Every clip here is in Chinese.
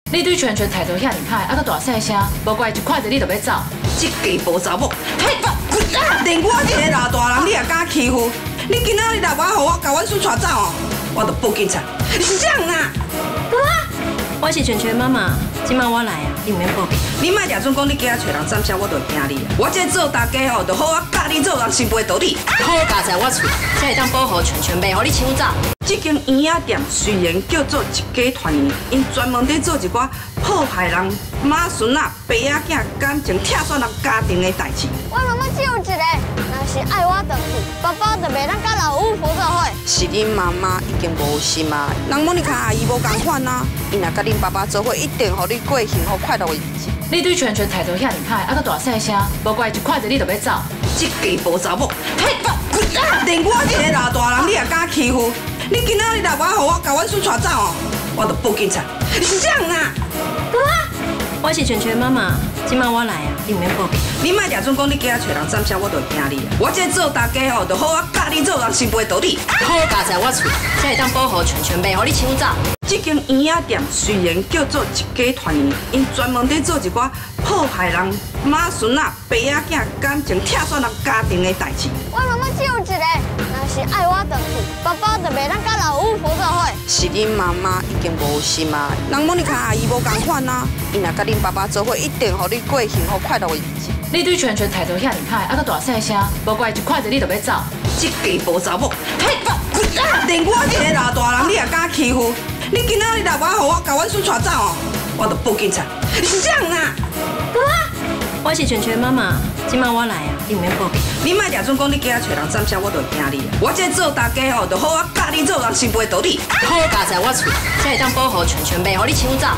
你对圈圈态度遐尔歹，还阁大细声，无怪一看到你就要走。 这家无查某，连我一个大大人你也敢欺负？你今仔日若无互我甲阮孙带走哦，我就报警察。谁啊？ 我是圈圈妈妈，今晚我来啊，你唔免报警。 你莫掠准讲你家找人暂时，我就会惊你。我这做大家吼，就好啊，教你做人心背道理。 好加在我厝，才会当保护圈圈，袂互你抢走。 这间圆仔店虽然叫做一家团圆，因专门在做一寡破坏人妈孙仔、爸仔囝感情、拆散人家庭的代志。 我妈妈只有一个，若是爱我回去，爸爸就袂当甲老五婆做伙。 是恁妈妈已经无心啊，人莫尼卡阿姨无共款啊，伊若甲恁爸爸做伙，一定互你过幸福快乐的日子。 你对圈圈态度遐尔歹，还阁大细声，无怪一看到你就要走。 这家无查某，连我一个大大人你也敢欺负？你今仔日若无互我甲阮孙带走哦，我就报警察。谁啊？ 我是圈圈妈妈，今晚我来啊，你唔免报警。 你莫掠准讲你家找人暂时，我就会惊你。我这做大家吼，就好啊，教你做人心背道理。 好加在我厝，才会当保护圈圈，袂互你抢走。 这间圆仔店虽然叫做一家团圆，因专门在做一寡破坏人妈孙仔、爸仔囝感情、拆散人家庭的代志。 我妈妈只有一个，若是爱我回去，爸爸就袂当甲老五婆做伙。 是恁妈妈已经无心啊，人莫尼卡阿姨无共款啊，伊若甲恁爸爸做伙，一定互你过幸福快乐的日子。 你对圈圈态度遐尔歹，还阁大细声，无怪一看到你就要走。 这家无查某，连我一个大大人你也敢欺负？你今仔日若无互我甲阮孙带走哦，我就报警察。谁啊？ 我是圈圈妈妈，今晚我来啊，你唔免报警。 你莫掠准讲你家找人暂时，我就会惊你。我这做大家吼，就好啊，教你做人心背道理。 好加在我厝，才会当保护圈圈，袂互你抢走。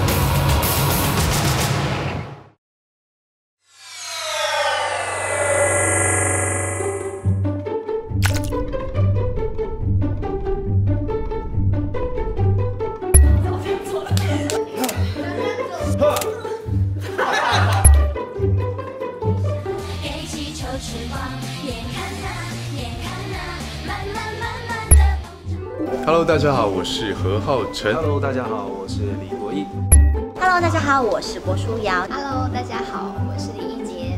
Hello， 大家好，我是何浩晨。 Hello， 大家好，我是李国毅。 Hello， 大家好，我是郭书瑶。 Hello， 大家好，我是李一杰。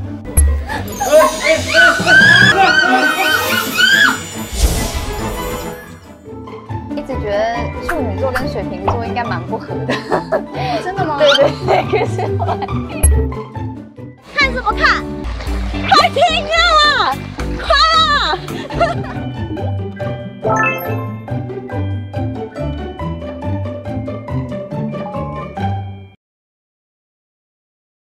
一直觉得处女座跟水瓶座应该蛮不合的。真的吗？对对对，可是后来。